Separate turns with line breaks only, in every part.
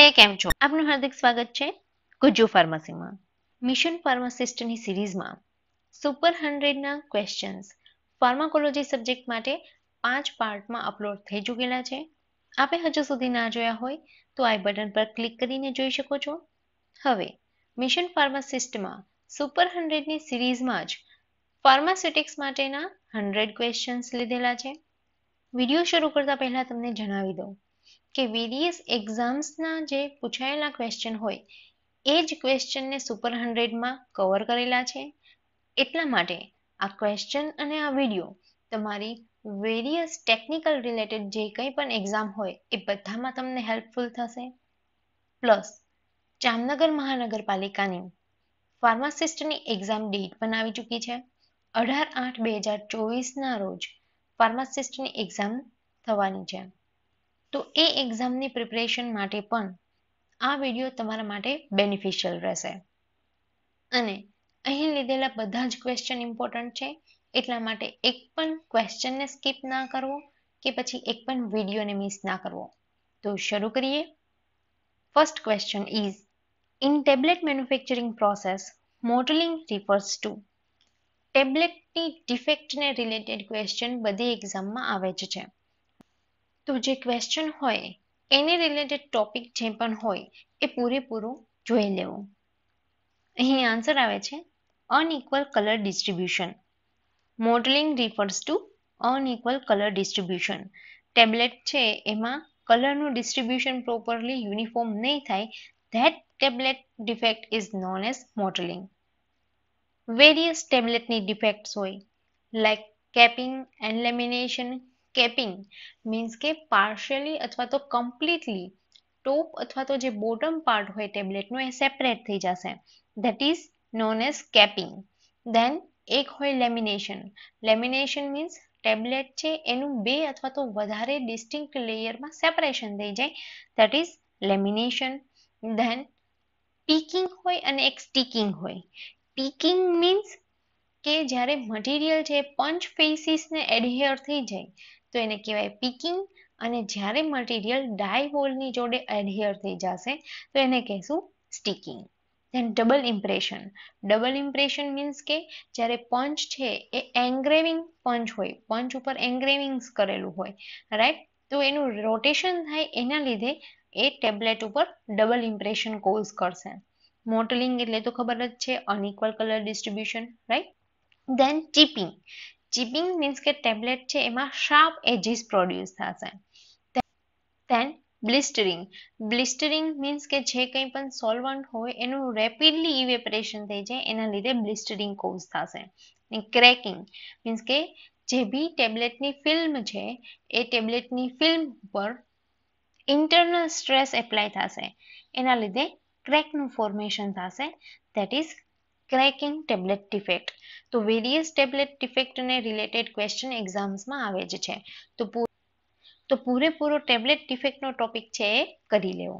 કેમ છો? આપનું હાર્દિક સ્વાગત છે ગુજ્જુ ફાર્મસીમાં. મિશન ફાર્માસિસ્ટની સિરીઝમાં સુપર 100ના ક્વેશ્ચન્સ ફાર્માકોલોજી સબ્જેક્ટ માટે 5 પાર્ટમાં અપલોડ થઈ ચૂકેલા છે. આપે હજુ સુધી ના જોયા હોય તો આઈ બટન પર ક્લિક કરીને જોઈ શકો છો. હવે મિશન ફાર્માસિસ્ટમાં સુપર 100ની સિરીઝમાં જ ફાર્માસ્યુટિક્સ માટેના 100 ક્વેશ્ચન્સ લીધેલા છે. વિડીયો શરૂ કરતા પહેલા તમને જણાવી દઉં કે વેરિયસ એક્ઝામ્સના જે પૂછાયેલા ક્વેશ્ચન હોય એ જ ક્વેશ્ચનને સુપર 100માં કવર કરેલા છે. એટલા માટે આ ક્વેશ્ચન અને આ વિડીયો તમારી વેરિયસ ટેકનિકલ રિલેટેડ જે કંઈ પણ એક્ઝામ હોય એ બધામાં તમને હેલ્પફુલ થશે. પ્લસ જામનગર મહાનગરપાલિકાની ફાર્માસિસ્ટની એક્ઝામ ડેટ પણ આવી ચૂકી છે. 18/8/2024ના રોજ ફાર્માસિસ્ટની એક્ઝામ થવાની છે. તો એ એક્ઝામની પ્રિપરેશન માટે પણ આ વિડીયો તમારા માટે બેનિફિશિયલ રહેશે. અને અહીં લીધેલા બધા જ ક્વેશ્ચન ઇમ્પોર્ટન્ટ છે. એટલા માટે એક પણ ક્વેશ્ચનને સ્કીપ ના કરવો કે પછી એક પણ વિડીયોને મિસ ના કરવો. તો શરૂ કરીએ. First question is in tablet manufacturing process mottling refers to. ટેબ્લેટની ડિફેક્ટને રિલેટેડ ક્વેશ્ચન બધી એક્ઝામમાં આવે જ છે. તો જે ક્વેશ્ચન હોય એને રિલેટેડ ટોપિક જે પણ હોય એ પૂરેપૂરું જોઈ લેવું. અહીં આન્સર આવે છે unequal colour distribution. Mottling refers to unequal colour distribution. Tablet છે એમાં કલરનું ડિસ્ટ્રીબ્યુશન પ્રોપરલી યુનિફોર્મ નહીં થાય that tablet defect is known as mottling. Various ટેબ્લેટની ડિફેક્ટ્સ હોય like capping and lamination. Capping means કે પાર્શિયલી અથવા તો કમ્પ્લીટલી ટોપ અથવા તો જે બોટમ પાર્ટ હોય ટેબ્લેટનો એ સેપરેટ થઈ જશે. That is known as capping. Then એક હોય લેમિનેશન. લેમિનેશન મીન્સ ટેબ્લેટ છે એનું 2 અથવા તો વધારે ડિસ્ટિંક્ટ લેયરમાં સેપરેશન થઈ જાય. That is lamination. Then picking હોય અને એક સ્ટીકિંગ હોય. પીકિંગ મીન્સ કે જ્યારે મટીરિયલ છે પંચ ફેસીસને એડહેર થઈ જાય તો એને કહેવાય પીકિંગ. અને જ્યારે મટીરિયલ ડાય વોલની જોડે એડહેર થઈ જશે તો એને કહેશું sticking. Then double impression. Double impression means કે જ્યારે પંચ છે એ એન્ગ્રેવિંગ પંચ હોય, પંચ ઉપર એન્ગ્રેવિંગ્સ કરેલું હોય, રાઈટ. તો એનું રોટેશન થાય એના લીધે એ ટેબ્લેટ ઉપર ડબલ ઇમ્પ્રેશન કોઝ કરશે. મોટલિંગ એટલે તો ખબર જ છે unequal colour distribution, right. Then chipping. Chipping means કે ટેબ્લેટ છે એમાં શાર્પ એજીસ પ્રોડ્યુસ થશે. Then blistering. બ્લિસ્ટરિંગ મીન્સ કે જે કંઈ પણ સોલ્વન્ટ હોય એનું રેપિડલી ઇવેપરેશન થઈ જાય એના લીધે બ્લિસ્ટરિંગ કોઝ થશે. ક્રેકિંગ મીન્સ કે જે બી ટેબ્લેટની ફિલ્મ છે એ ટેબ્લેટની ફિલ્મ પર ઇન્ટરનલ સ્ટ્રેસ એપ્લાય થશે એના લીધે ક્રેકનું ફોર્મેશન થશે. That is cracking tablet defect. તો વેરિયસ ટેબ્લેટ ડિફેક્ટને રિલેટેડ ક્વેશ્ચન એક્ઝામ્સમાં આવે જ છે. તો પૂરેપૂરો ટેબ્લેટ ડિફેક્ટનો ટોપિક છે એ કરી લેવો.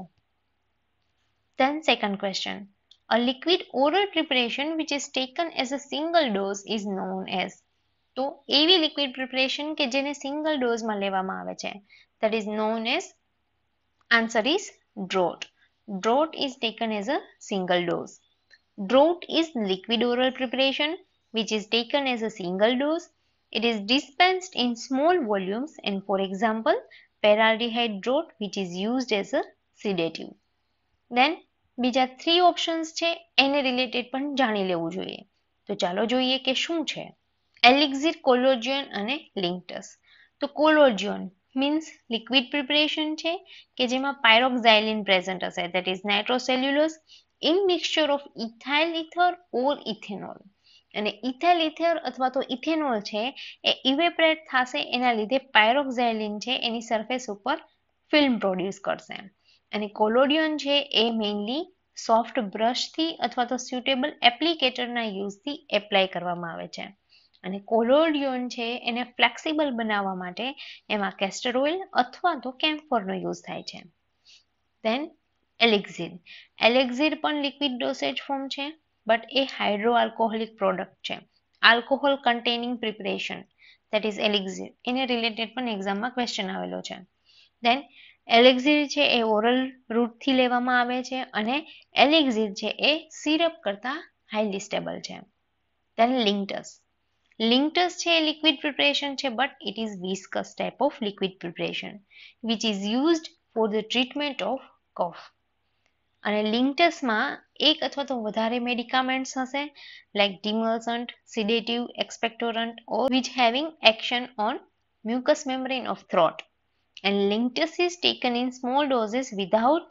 Then second question. A liquid oral preparation which is taken as a single dose is known as. તો એવી લિક્વિડ પ્રિપરેશન કે જેને સિંગલ ડોઝમાં લેવામાં આવે છે that is known as. Answer is draught. Draught is taken as a single dose. Draught is liquid oral preparation which is taken as a single dose. It is dispensed in small volumes and for example paraldehyde draught which is used as a sedative. Then બીજા 3 options છે એને related પણ જાણી લેવું જોઈએ. તો ચાલો જોઈએ કે શું છે. એલિક્ઝિર, કોલોજિયન અને લિંક્ટસ. તો કોલોજિયન મીન્સ લિક્વિડ પ્રિપરેશન છે કે જેમાં પાયરોક્સાઇલિન પ્રેઝન્ટ હશે that is nitrocellulose in mixture of ethyl ether or ethanol. અને ઇથાઇલ ઇથર અથવા તો ઇથેનોલ છે એ ઇવેપરેટ થશે એના લીધે પાયરોક્સાઇલિન છે એની સરફેસ ઉપર ફિલ્મ પ્રોડ્યુસ કરશે. અને કોલોડિયન છે એ મેઇનલી સોફ્ટ બ્રશથી અથવા તો સ્યુટેબલ એપ્લિકેટરના યુઝથી એપ્લાય કરવામાં આવે છે. અને કોલોડિયન છે એને ફ્લેક્સિબલ બનાવવા માટે એમાં કેસ્ટર ઓઇલ અથવા તો કેમ્ફરનો યુઝ થાય છે. Than elixir. એલિક્ઝિર પણ લિક્વિડ ડોસેજ ફોર્મ છે બટ એ હાઇડ્રો આલ્કોહોલિક પ્રોડક્ટ છે. Alcohol containing preparation that is elixir. એને રિલેટેડ પણ એક્ઝામમાં ક્વેશ્ચન આવેલો છે. ધેન એલેક્ઝિર છે એ ઓરલ રૂટથી લેવામાં આવે છે અને એલેક્ઝિર છે એ સિરપ કરતાં હાઈલી સ્ટેબલ છે. Then linctus. Linctus છે એ liquid preparation છે, but it is viscous type of liquid preparation which is used for the treatment of cough. અને લિંક્ટસમાં એક અથવા તો વધારે મેડિકામેન્ટ્સ હશે like demulcent, sedative, expectorant or which having action on mucous membrane of throat. And linctus is taken in small doses without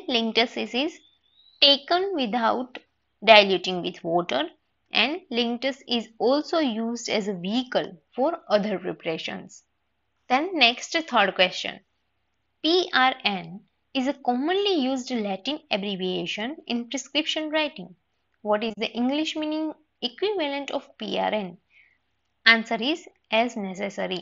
diluting with water, and linctus is also used as a vehicle for other preparations. Then next third question. PRN is a commonly used Latin abbreviation in prescription writing. What is the English meaning equivalent of PRN? Answer is as necessary.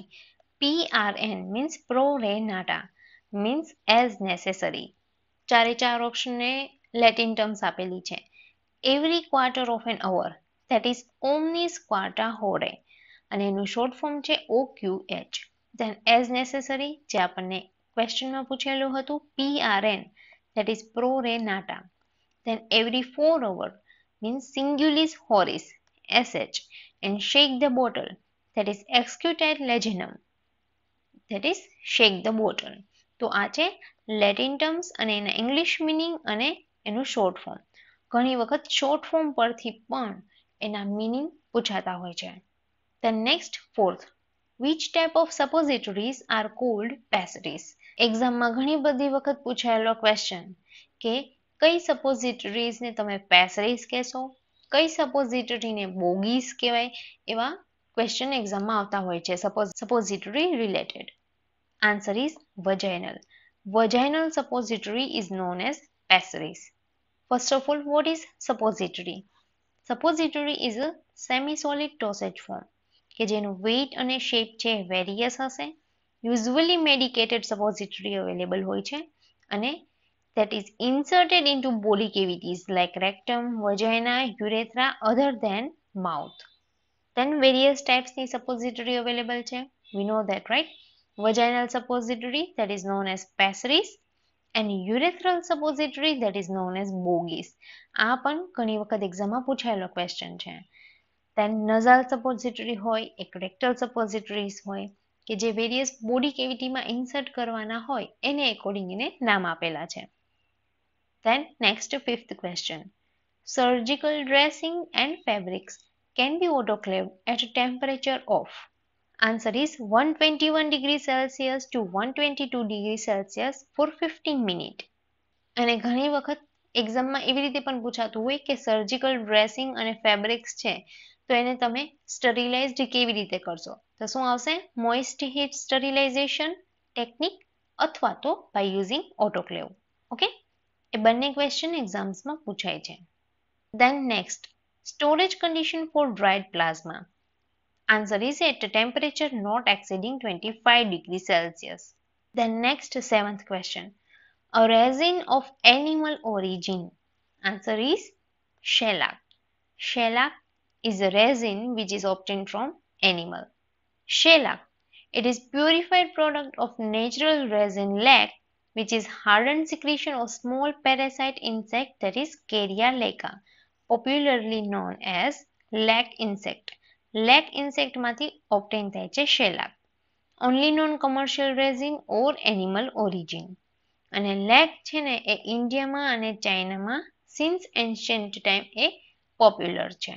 PRN means pro re nata, means as necessary. ચારે ચાર ઓપ્શનને Latin terms આપેલી છે. Every quarter of an hour, that is omnis quarta horae, અને એનું short form છે OQH. Then as necessary, જે આપણને ક્વેશ્ચનમાં પૂછેલું હતું, PRN, that is pro re nata. Then every 4 hours means singulis horis, SH, and shake the bottle, that is excutate leginum, that is shake the bottle. તો આ છે Latin terms અને એના English meaning અને એનું શોર્ટ ફોર્મ. ઘણી વખત short form પરથી પણ એના મિનિંગ પૂછાતા હોય છે. Then next fourth, which type of suppositories are called pessaries? એક્ઝામમાં ઘણી બધી વખત પૂછાયેલો ક્વેશ્ચન કે કઈ સપોઝિટરીઝને તમે પેસરીઝ કહેશો, કઈ સપોઝિટરીને બોગીઝ કહેવાય, એવા ક્વેશ્ચન એક્ઝામમાં આવતા હોય છે suppository related. Answer is vaginal. Vaginal suppository is known as pessaries. First of all, what is suppository? Suppository is a semi-solid dosage form કે જેનું weight અને shape છે various હશે. Usually medicated suppository available હોય છે અને that is inserted into body cavities like rectum, vagina, urethra other than mouth. Then various types ની suppository available છે. We know that, right? Vaginal suppository, that is known as pessaries, and urethral suppository, that is known as bogies. આ પણ ઘણી વખત એક્ઝામમાં પૂછાયેલો question છે. Then nasal suppository હોય, એક rectal suppositories હોય કે જે વેરિયસ બોડી કેવિટીમાં ઇન્સર્ટ કરવાના હોય એને એકોર્ડિંગ એને નામ આપેલા છે. Then next fifth question. Surgical dressing and fabrics can be autoclaved at a temperature of. Answer is 121 degrees Celsius to 122 degrees Celsius for 15 minutes. અને ઘણી વખત એક્ઝામમાં એવી રીતે પણ પૂછાતું હોય કે સર્જિકલ ડ્રેસિંગ અને ફેબ્રિક્સ છે તો એને તમે સ્ટરીલાઇઝડ કેવી રીતે કરશો? તો શું આવશે? મોઇસ્ટ હીટ સ્ટરીલાઇઝેશન ટેકનિક અથવા તો બાય યુઝિંગ ઓટોક્લેવ. ઓકે, એ બંને ક્વેશ્ચન એક્ઝામ્સમાં પૂછાય છે. Then next, storage condition for dried plasma. Answer is at a temperature not exceeding 25 degrees Celsius. Then next, seventh question. A resin of animal origin. Answer is shellac. Shellac is a resin which is obtained from animal. Shellac, it is purified product of natural resin lac, which is hardened secretion of small parasite insect, that is Carya laca, popularly known as lac insect. Lac insect માંથી obtain થાય છે shellac. Only known commercial resin or animal origin. અને lac છે ને એ ઇન્ડિયામાં અને ચાઇનામાં સિન્સ એન્શિયન્ટ ટાઈમ એ પોપ્યુલર છે.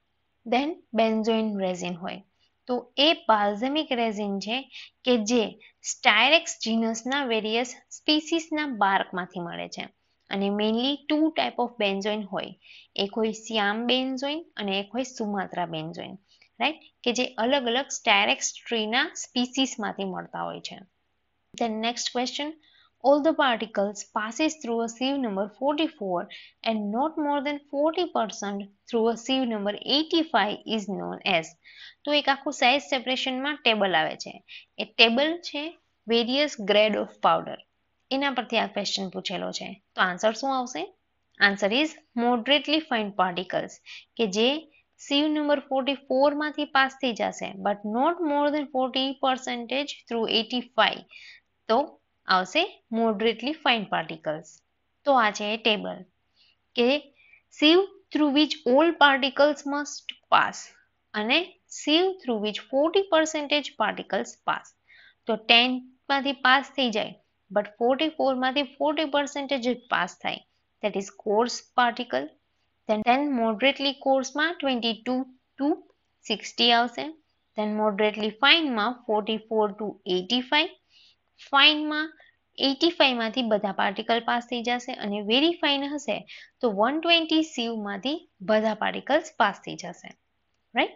દેન બેન્ઝોઇન રેઝિન હોય તો એ બાલ્ઝમિક રેઝિન છે કે જે સ્ટાયરેક્સ જીનસના વેરિયસ સ્પીસીસના બાર્કમાંથી મળે છે અને મેઇનલી 2 ટાઈપ ઓફ બેન્ઝોઇન હોય. એક હોય સિયામ બેન્ઝોઇન અને એક હોય સુમાત્રા બેન્ઝોઇન, રાઈટ, કે જે અલગ અલગ સ્ટાયરેક્સ ટ્રીના સ્પીસીસમાંથી મળતા હોય છે. Then next question. All the particles passes through a sieve number 44 and not more than 40% through a sieve number 85 is known as. તો એક આખું સાઇઝ સેપરેશનમાં ટેબલ આવે છે. એ ટેબલ છે વેરિયસ ગ્રેડ ઓફ પાવડર, એના પરથી આ ક્વેશ્ચન પૂછેલો છે. તો આન્સર શું આવશે? Answer is moderately fine particles કે જે sieve number 44 માંથી પાસ થઈ જશે but not more than 40% through 85. તો આવશે moderately fine particles. તો આ છે એ ટેબલ કે sieve through which all particles must pass અને sieve through which 40% particles pass. તો 10 માંથી પાસ થઈ જાય but 44 માંથી 40% જ પાસ થાય, that is coarse particle. then moderately coarse માં 22 to 60 આવશે. then moderately fine માં 44 to 85. fine માં 85 માંથી બધા પાર્ટિકલ પાસ થઈ જશે અને વેરી ફાઇન હશે તો 120 sieve માંથી બધા પાર્ટિકલ્સ પાસ થઈ જશે, રાઈટ.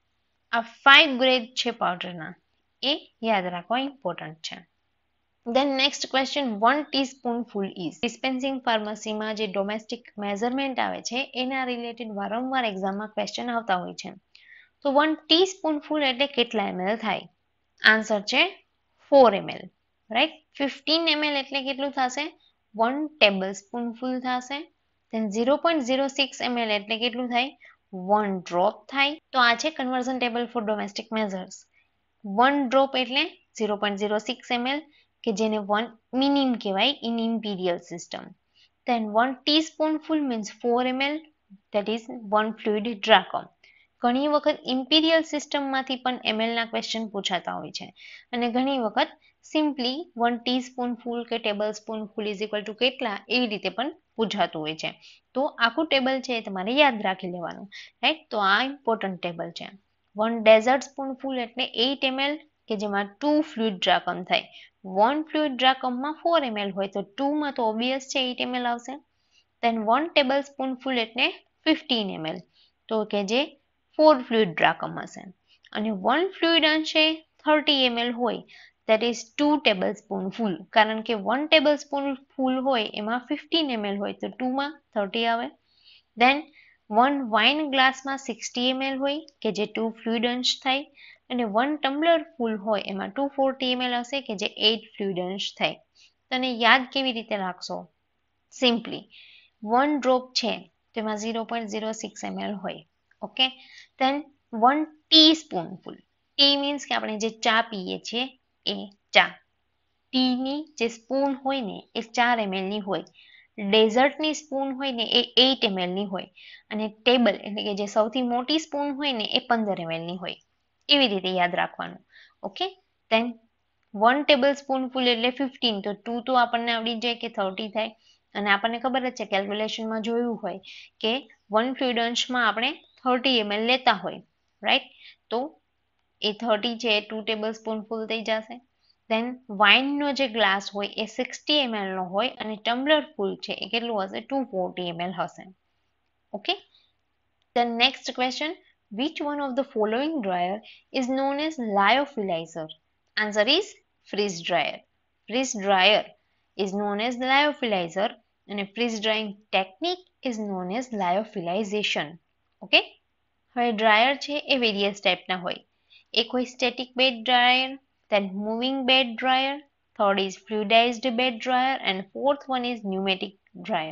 આ 5 ગ્રેડ છે પાવડરના, એ યાદ રાખવા ઇમ્પોર્ટન્ટ છે. Then next question, 1 teaspoonful is. Dispensing ફાર્મસીમાં જે ડોમેસ્ટિક મેઝરમેન્ટ આવે છે એના રિલેટેડ વારંવાર એક્ઝામમાં ક્વેશ્ચન આવતા હોય છે. તો 1 teaspoonful એટલે કેટલા ml થાય? આન્સર છે 4 ml, રાઈટ. 15 ml એટલે કેટલું થશે? 1 tablespoonful થશે. then 0.06 ml એટલે કેટલું થાય? 1 drop થાય. તો આ છે conversion table for domestic measures. 1 drop એટલે 0.06 ml કે જેને 1 મિનિમ કહેવાય in imperial system. then 1 teaspoonful means 4 ml, that is 1 fluid drachm. ઘણી વખત ઇમ્પિરિયલ સિસ્ટમમાંથી પણ ml ના ક્વેશ્ચન પૂછાતા હોય છે અને ઘણી વખત સિમ્પલી 1 ટીસ્પૂનફુલ કે tablespoonful is equal to કેટલા એવી રીતે પણ પૂછાતું હોય છે. તો આખું ટેબલ છે એ તમારે યાદ રાખી લેવાનું, રાઈટ. તો આ ઇમ્પોર્ટન્ટ ટેબલ છે. 1 ડેઝર્ટ સ્પૂનફુલ એટલે 8 ml કે જેમાં 2 ફ્લુઇડ ડ્રાકમ થાય. 1 ફ્લુઇડ ડ્રાકમમાં 4 ml હોય તો 2 માં તો ઓબ્વિયસ છે 8 ml આવશે. then 1 ટેબલ સ્પૂનફુલ એટલે 15 ml, તો કે જે 4 ફ્લુઇડ ડ્રાકમ હશે. અને 1 ફ્લુઇડ અંશે 30 ml હોય, that is 2 tablespoonful, કારણ કે 1 tablespoonful હોય એમાં 15 ml હોય તો 2 માં 30 આવે. then 1 વાઇન ગ્લાસમાં 60 ml હોય કે જે 2 ફ્લુઇડ અંશ થાય અને 1 ટમ્બલર ફૂલ હોય એમાં 240 ml હશે કે જે 8 ફ્લુઇડ અંશ થાય. તને યાદ કેવી રીતે રાખશો? સિમ્પલી 1 ડ્રોપ છે તેમાં 0.06 ml હોય, okay. then 1 teaspoonful, T means કે આપણે જે ચા પીએ છીએ એ ચા. ટીની જે સ્પૂન હોય ને એ 4 ml ની હોય. ડેઝર્ટની સ્પૂન હોય ને એ 8 ml ની હોય અને ટેબલ એટલે કે જે સૌથી મોટી સ્પૂન હોય ને એ 15 ml ની હોય. એવી રીતે યાદ રાખવાનું, ઓકે. then 1 ટેબલ સ્પૂનફુલ એટલે 15, તો 2 તો આપણને આવડી જાય કે 30 થાય અને આપણને ખબર જ છે કેલ્ક્યુલેશનમાં જોયું હોય કે 1 ફ્લુઇડ અંશમાં આપણે 30 ml લેતા હોય, રાઈટ. તો એ 30 છે એ 2 ટેબલ સ્પૂનફુલ થઈ જશે. then વાઇનનો જે ગ્લાસ હોય એ 60 ml નો હોય અને ટમ્બલર ફૂલ છે એ કેટલું હશે? 240 ml હશે, okay. then next question, which one of the following dryer is known as lyophilizer? answer is freeze dryer. freeze dryer is known as lyophilizer and a freeze drying technique is known as lyophilization, okay. હવે dryer છે એ various ટાઈપના હોય. એક હોય static bed dryer, then moving bed dryer, third is fluidized bed dryer and fourth one is pneumatic dryer.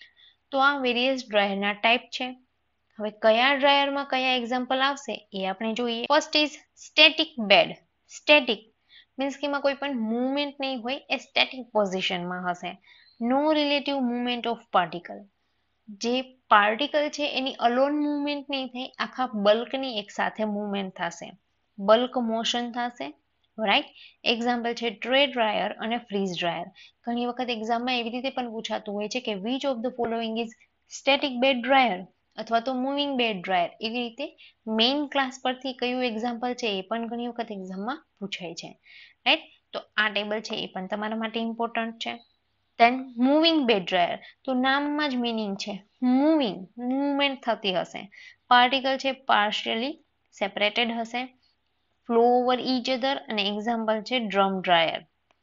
તો આ various ડ્રાયરના type છે. હવે કયા ડ્રાયરમાં કયા એક્ઝામ્પલ આવશે એ આપણે જોઈએ. First is static bed. Static means કે એમાં કોઈ પણ મૂવમેન્ટ નહીં હોય, એ સ્ટેટિક પોઝિશનમાં હશે. No relative movement of particle. જે પાર્ટિકલ છે એની અલોન મૂવમેન્ટ નહીં થાય, આખા બલ્કની એક સાથે મૂવમેન્ટ થશે, બલ્ક મોશન થશે, રાઈટ. એક્ઝામ્પલ છે ટ્રે ડ્રાયર અને ફ્રીઝ ડ્રાયર. ઘણી વખત એક્ઝામમાં એવી રીતે પણ પૂછાતું હોય છે કે which of the following is static bed dryer અથવા તો મૂવિંગ બેડ ડ્રાયર. એવી રીતે મેઇન ક્લાસ પરથી કયું એક્ઝામ્પલ છે એ પણ ઘણી વખત એક્ઝામમાં પૂછાય છે, રાઈટ. તો આ ટેબલ છે એ પણ તમારા માટે ઇમ્પોર્ટન્ટ છે. then moving bed dryer, તો નામમાં જ મીનિંગ છે મૂવિંગ, મૂવમેન્ટ થતી હશે. પાર્ટિકલ છે પાર્શિયલી સેપરેટેડ હશે, ફ્લો ઓવર ઈચ અધર અને એક્ઝામ્પલ છે drum dryer.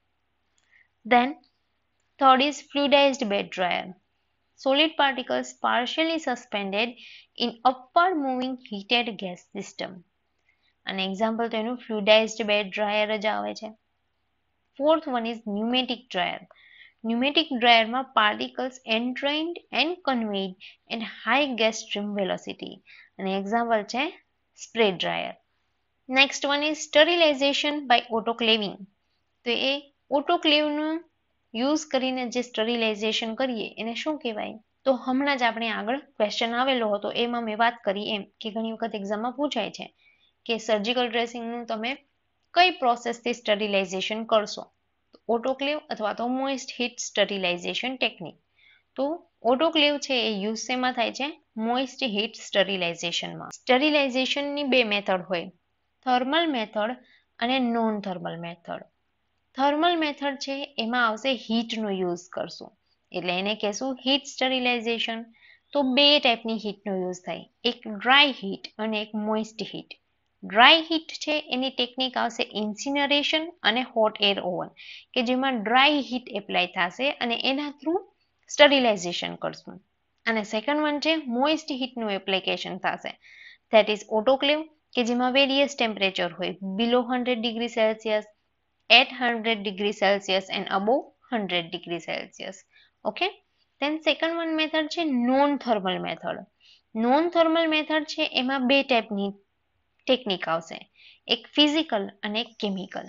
then third is fluidized bed dryer. solid particles partially suspended in upward moving heated gas system. અને એક્ઝામ્પલ તો એનું fluidized bed dryer જ આવે છે. fourth one is pneumatic dryer. Pneumatic dryer માં particles entrained and conveyed at high gas stream velocity. અને example છે spray dryer. Next one is sterilization by autoclaving. તો એ ઓટોક્લેવનો યુઝ કરીને જે સ્ટરીલાઇઝેશન કરીએ એને શું કહેવાય? તો હમણાં જ આપણે આગળ ક્વેશ્ચન આવેલો હતો એમાં મેં વાત કરી એમ કે ઘણી વખત એક્ઝામમાં પૂછાય છે કે સર્જિકલ ડ્રેસિંગનું તમે કઈ પ્રોસેસથી સ્ટરીલાઇઝેશન કરશો? ઓટોક્લેવ અથવા તો મોઇસ્ટ હીટ સ્ટરીલાઇઝેશન ટેકનિક. તો ઓટોક્લેવ છે એ યુઝ શેમાં થાય છે? Moist heat સ્ટરીલાઇઝેશનમાં. સ્ટરીલાઇઝેશનની બે મેથડ હોય, થર્મલ મેથડ અને non thermal method. Thermal method છે એમાં આવશે હીટનો યુઝ કરશું, એટલે એને કહેશું હીટ સ્ટરીલાઇઝેશન. તો બે ટાઈપની હીટનો યુઝ થાય, એક ડ્રાય હીટ અને એક મોઇસ્ટ હીટ. ડ્રાય હીટ છે એની ટેકનિક આવશે ઇન્સિનરેશન અને હોટ એર ઓવન, કે જેમાં ડ્રાય હીટ એપ્લાય થશે અને એના થ્રુ સ્ટરીલાઇઝેશન કરશું. અને સેકન્ડ વન છે મોઇસ્ટ હીટનું એપ્લિકેશન થશે, ધેટ ઇઝ ઓટોક્લેવ, કે જેમાં વેરિયસ ટેમ્પરેચર હોય, below 100 degree Celsius, at 100 degree Celsius and above 100 degree Celsius. Okay. Then second one method છે non-thermal method. Non-thermal method છે એમાં બે ટાઈપની ટેકનિક આવશે, એક ફિઝિકલ અને એક કેમિકલ.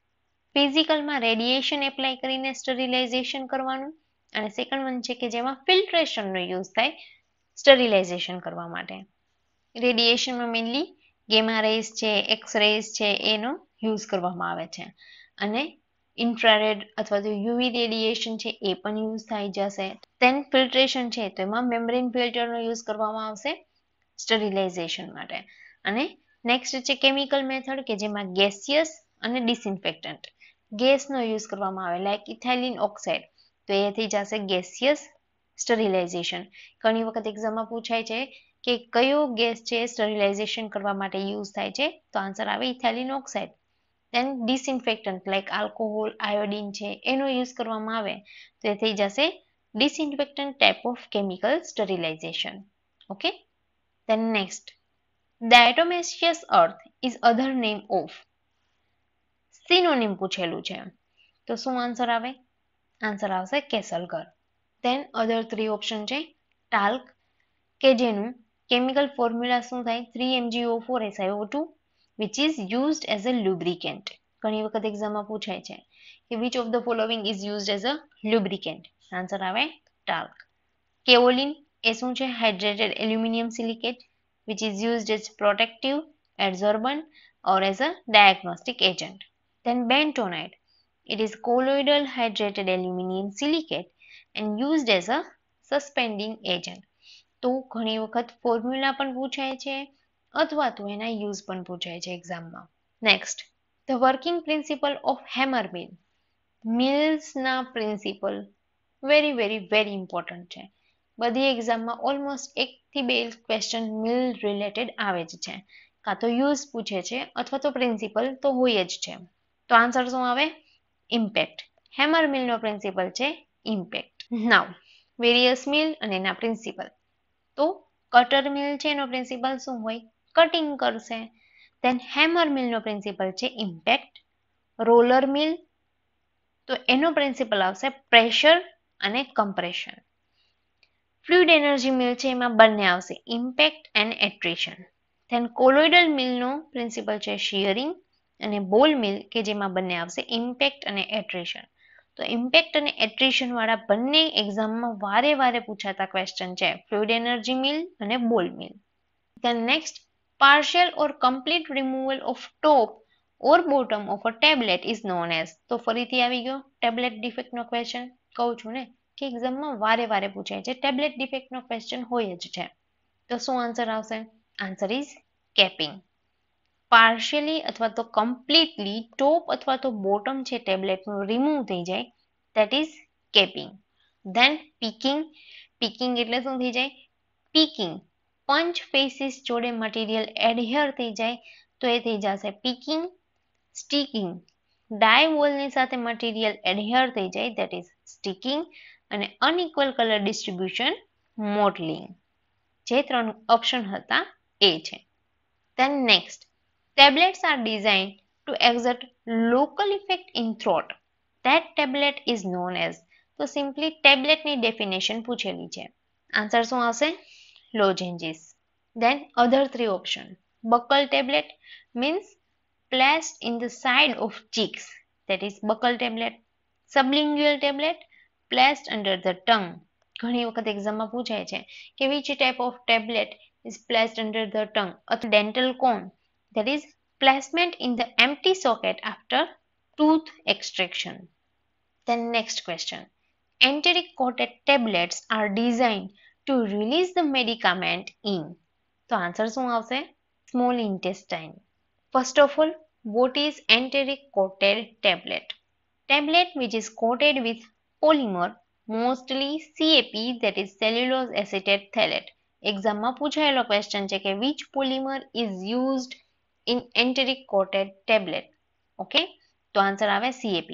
ફિઝિકલમાં રેડિયેશન એપ્લાય કરીને સ્ટરીલાઇઝેશન કરવાનું, અને સેકન્ડ વન છે કે જેમાં ફિલ્ટ્રેશનનો યુઝ થાય સ્ટરીલાઇઝેશન કરવા માટે. રેડિયેશનમાં મેઇનલી ગેમા રેઝ છે, એક્સ રેઝ છે એનો યુઝ કરવામાં આવે છે, અને ઇન્ફ્રારેડ અથવા તો યુવી રેડિયેશન છે એ પણ યુઝ થઈ જશે. ધેન ફિલ્ટ્રેશન છે તો એમાં મેમ્બ્રેન ફિલ્ટરનો યુઝ કરવામાં આવશે સ્ટરીલાઇઝેશન માટે. અને નેક્સ્ટ છે કેમિકલ મેથડ, કે જેમાં ગેસિયસ અને ડિસઇન્ફેક્ટન્ટ ગેસનો યુઝ કરવામાં આવે, લાઈક ઇથાઇલિન ઓક્સાઇડ, તો એ થઈ જશે ગેસિયસ સ્ટરીલાઇઝેશન. ઘણી વખત એક્ઝામમાં પૂછાય છે કે કયો ગેસ છે સ્ટરીલાઇઝેશન કરવા માટે યુઝ થાય છે, તો આન્સર આવે ethylene oxide. Then disinfectant like alcohol, iodine છે એનો યુઝ કરવામાં આવે તો એ થઈ જશે disinfectant type of chemical sterilisation. Okay. Then next, diatomaceous earth is other name of. Synonym પૂછેલું છે, તો શું આન્સર આવે? આન્સર આવશે kieselguhr. Then other three option છે ટાલ્ક, કે જેનું કેમિકલ ફોર્મ્યુલા શું થાય? 3MgO4SiO2 which is used as a lubricant. ઘણી વખત એક્ઝામમાં પૂછાય છે કે which of the following is used as a lubricant? Answer આવે ટાલ્ક. કેઓલિન એ શું છે? Hydrated aluminium silicate which is used as protective, adsorbent or as a diagnostic agent. Then bentonite, it is colloidal hydrated aluminum silicate and used as a suspending agent. તો ઘણી વખત formula પણ પૂછાય છે અથવા તો એના યુઝ પણ પૂછાય છે એક્ઝામમાં. Next, the working principle of hammer mill. મિલ્સના principle very very very important છે. બધી એક્ઝામમાં ઓલમોસ્ટ 1 થી 2 ક્વેશ્ચન મિલ રિલેટેડ આવે જ છે, કાં તો યુઝ પૂછે છે અથવા તો પ્રિન્સિપલ તો હોય જ છે. તો આન્સર શું આવે? ઇમ્પેક્ટ. હેમર મિલનો પ્રિન્સિપલ છે ઇમ્પેક્ટ. નાઉ વેરિયસ મિલ અને એના પ્રિન્સિપલ. તો કટર મિલ છે એનો પ્રિન્સિપલ શું હોય? કટિંગ કરશે. ધેન હેમર મિલનો પ્રિન્સિપલ છે ઇમ્પેક્ટ. રોલર મિલ, તો એનો પ્રિન્સિપલ આવશે પ્રેશર અને કમ્પ્રેશન. ફ્લુઇડ એનર્જી મિલ છે એમાં બંને આવશે, impact and attrition. Then colloidal મિલનો પ્રિન્સિપલ છે શિયરિંગ, અને બોલ મિલ કે જેમાં બંને આવશે ઇમ્પેક્ટ અને એટ્રિશન. તો ઇમ્પેક્ટ અને એટ્રિશન વાળા બંને એક્ઝામમાં વારે વારે પૂછાતા ક્વેશ્ચન છે, ફ્લુઇડ એનર્જી મિલ અને ball mill. Then next, partial or complete removal of top or bottom of a tablet is known as. તો ફરીથી આવી ગયો ટેબ્લેટ ડિફેક્ટનો ક્વેશ્ચન. કહું છું ને કે એક્ઝામમાં વારે વારે પૂછાય છે, ટેબ્લેટ ડિફેક્ટનો ક્વેશ્ચન હોય જ છે. તો શું આન્સર આવશે? Answer is capping. પાર્શિયલી અથવા તો કમ્પ્લીટલી ટોપ અથવા તો બોટમ છે ટેબ્લેટનું રિમૂવ થઈ જાય, that is capping. Then picking. Picking એટલે શું થઈ જાય? પીકિંગ. પંચ ફેસીસ જોડે મટીરિયલ એડહેર થઈ જાય તો એ થઈ જશે પીકિંગ. સ્ટીકિંગ. ડાય વોલની સાથે મટીરિયલ એડહેર થઈ જાય, ધેટ ઇઝ સ્ટીકિંગ. અને અનઇક્વલ કલર ડિસ્ટ્રીબ્યુશન, મોટલિંગ. જે 3 ઓપ્શન હતા એ છે. Then next, tablets are designed to exert local effect in throat. That tablet is known as. તો સિમ્પલી ટેબ્લેટની ડેફિનેશન પૂછેલી છે. આન્સર શું આવશે? Lozenges. Then other 3 option. Buccal tablet means placed in the side of cheeks. That is buccal tablet. Sublingual tablet, placed under the tongue. ઘણી વખત એક્ઝામમાં પૂછાય છે કે which type of tablet is placed under the tongue. અથવા dental cone, that is placement in the empty socket after tooth extraction. Then next question. Enteric coated tablets are designed to release the medicament in. તો answer શું આવશે? Small intestine. First of all, what is enteric coated tablet? Tablet which is coated with polymer, mostly CAP, that is cellulose acetate phthalate. એક્ઝામમાં પૂછાયેલો question છે કે which polymer is used in enteric coated tablet. Okay, તો answer આવે CAP.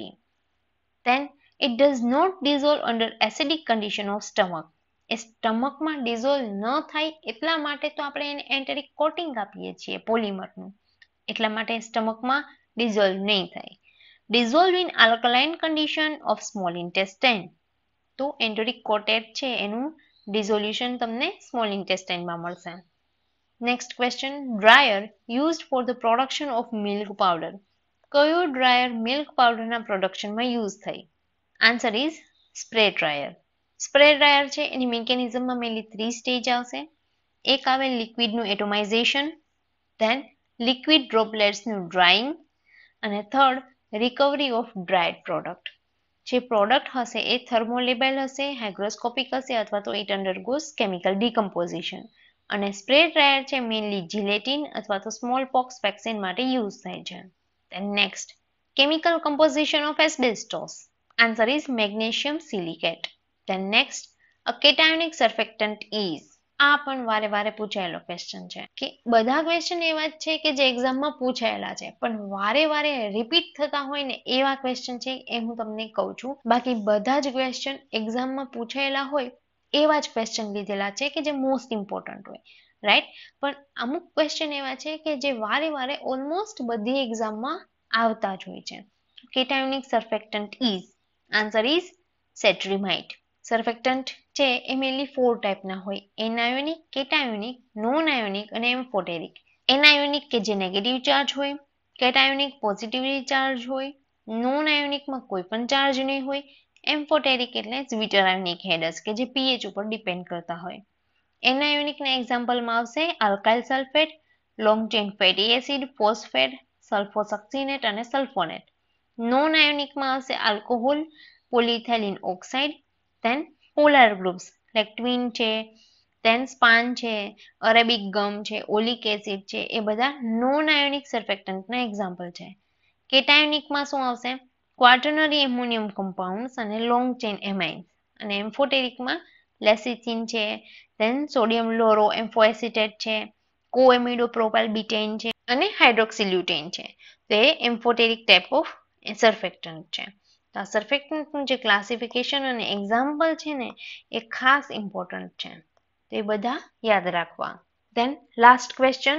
Then it does not dissolve under acidic condition of stomach. એ સ્ટમકમાં dissolve ન થાય એટલા માટે તો આપણે એને એન્ટેરિક કોટિંગ આપીએ છીએ પોલિમરનું. એટલા માટે સ્ટમકમાં ડિઝોલ્વ નહીં થાય. Dissolve in alkaline condition of small intestine. તો એન્ટેરિક કોટેડ છે એનું ડિઝોલ્યુશન તમને સ્મોલ ઇન્ટેસ્ટાઇનમાં મળશે. Next question. Dryer used for the production of milk powder. કયું ડ્રાયર મિલ્ક પાવડરના પ્રોડક્શનમાં યુઝ થઈ? Answer is spray dryer. Spray dryer છે એની મિકેનિઝમમાં મેનલી 3 સ્ટેજ આવશે. એક આવે લિક્વિડનું એટોમાઇઝેશન, ધેન લિક્વિડ ડ્રોપલેટ્સનું ડ્રાઇંગ, અને third recovery of dried product. જે પ્રોડક્ટ હશે એ થર્મોલેબલ હશે, હાઇગ્રોસ્કોપિક હશે, અથવા તો ઇટ અંડરગોઝ કેમિકલ ડિકમ્પોઝિશન. અને સ્પ્રે ડ્રાયર છે મેનલી જિલેટિન અથવા તો સ્મોલ પોક્સ વેક્સિન માટે યુઝ થાય છે. Then next, chemical composition of asbestos. Answer is magnesium silicate. Then next, a cationic surfactant is. આ પણ વારે વારે પૂછાયેલો ક્વેશ્ચન છે કે બધા ક્વેશ્ચન એવા જ છે કે જે એક્ઝામમાં પૂછાયેલા છે, પણ વારે વારે રિપીટ થતા હોય ને એવા ક્વેશ્ચન છે એ હું તમને કહું છું. બાકી બધા જ ક્વેશ્ચન એક્ઝામમાં પૂછાયેલા હોય એવા જ ક્વેશ્ચન લીધેલા છે કે જે મોસ્ટ ઇમ્પોર્ટન્ટ હોય, રાઈટ. પણ અમુક ક્વેશ્ચન એવા છે કે જે વારે વારે ઓલમોસ્ટ બધી એક્ઝામમાં આવતા જ હોય છે. Cationic surfactant is. Answer is cetrimide. Surfactant છે એ મેનલી 4 ટાઈપના હોય: એનાયોનિક, કેટાયોનિક, નોન આયોનિક અને એમ્ફોટેરિક. એનાયોનિક કે જે નેગેટિવ ચાર્જ હોય, કેટાયોનિક પોઝિટિવલી ચાર્જ હોય, નોન આયોનિકમાં કોઈ પણ ચાર્જ નહીં હોય, એમ્ફોટેરિક એટલે ઝ્વિટર આયોનિક હેડ્સ કે જે પીએચ ઉપર ડિપેન્ડ કરતા હોય. એનાયોનિકના એક્ઝામ્પલમાં આવશે alkyl sulphate, long chain fatty acid, phosphate, sulfosuccinate અને સલ્ફોનેટ. નોન આયોનિકમાં આવશે alcohol, polyethylene oxide, then polar groups like tween છે, ધેન સ્પાન છે, અરેબિક ગમ છે, ઓલિક એસિડ છે, એ બધા નોન આયોનિક સર્ફેક્ટન્ટના એક્ઝામ્પલ છે. કેટાયોનિકમાં શું આવશે? ક્વાટર્નરી એમોનિયમ કમ્પાઉન્ડ્સ અને લોંગ ચેઇન એમાઇન્સ. અને એમ્ફોટેરિકમાં લેસિથિન છે, ધેન સોડિયમ લોરો એમ્ફોએસિટેટ છે, કોએમિડો પ્રોપાઇલ બીટેન છે અને હાઇડ્રોક્સિલ્યુટેન છે. તો એ એમ્ફોટેરિક ટાઈપ ઓફ સર્ફેક્ટન્ટ છે. તો આ સર્ફેક્ટન્ટનું જે ક્લાસિફિકેશન અને એક્ઝામ્પલ છે ને એ ખાસ ઇમ્પોર્ટન્ટ છે. તો એ બધા યાદ રાખવા. Then last question.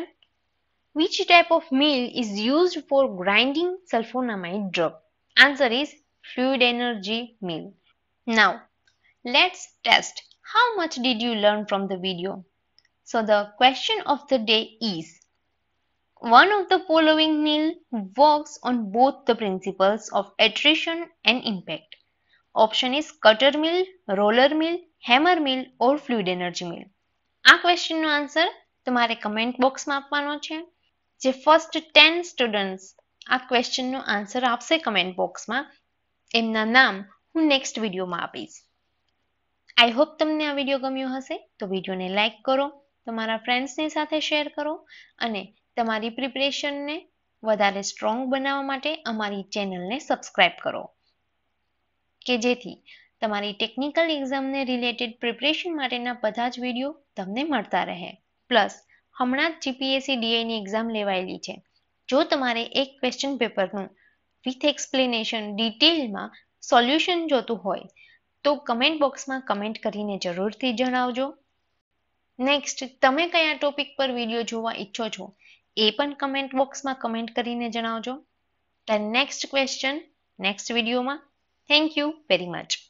Which type of mill is used for grinding sulfonamide drug? Answer is fluid energy mill. Now, let's test how much did you learn from the video. So the question of the day is, one of the following mill works on both the principles of attrition and impact. Option is cutter mill, roller mill, hammer mill or fluid energy mill. આ ક્વેશ્ચનનો answer તમારે comment બોક્સમાં આપવાનો છે. જે first 10 students આ ક્વેશ્ચનનો answer આપશે comment બોક્સમાં, એમના નામ હું નેક્સ્ટ વિડીયોમાં આપીશ. આઈ હોપ તમને આ વિડીયો ગમ્યો હશે. તો વિડીયોને લાઇક કરો, તમારા ફ્રેન્ડ્સની સાથે શેર કરો અને તમારી પ્રિપરેશનને વધારે સ્ટ્રોંગ બનાવવા માટે અમારી ચેનલને સબસ્ક્રાઇબ કરો, કે જેથી તમારી ટેકનિકલ એક્ઝામને રિલેટેડ પ્રિપરેશન માટેના બધા જ વિડીયો તમને મળતા રહે. પ્લસ હમણાં જ જીપીએસસી ડીઆઈની એક્ઝામ લેવાયેલી છે. જો તમારે એક ક્વેશ્ચન પેપરનું વિથ એક્સપ્લેનેશન ડિટેલમાં સોલ્યુશન જોતું હોય તો કમેન્ટ બોક્સમાં કમેન્ટ કરીને જરૂરથી જણાવજો. નેક્સ્ટ તમે કયા ટોપિક પર વિડીયો જોવા ઈચ્છો છો એ પણ કમેન્ટ બોક્સમાં કમેન્ટ કરીને જણાવજો. ધેન નેક્સ્ટ ક્વેશ્ચન નેક્સ્ટ વિડીયોમાં. Thank you very much.